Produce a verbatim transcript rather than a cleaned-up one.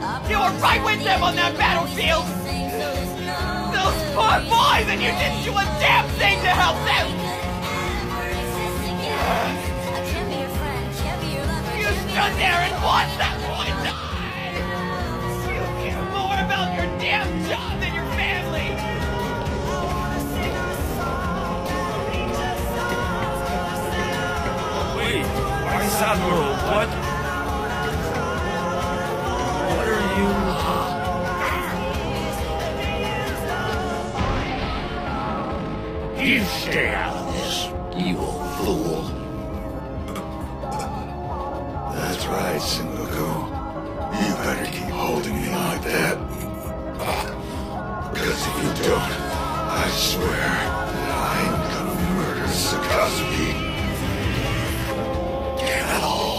You were right with them on that battlefield! Those poor boys, and you didn't do a damn thing to help them! You stood there and watched that boy die! You care more about your damn job than your family! Wait, Admiral, what? What are you... You stay out of this, you old fool. That's right, Sengoku. You better keep holding me like that. Because if you don't, I swear that I'm gonna murder Sakazuki. Get it all.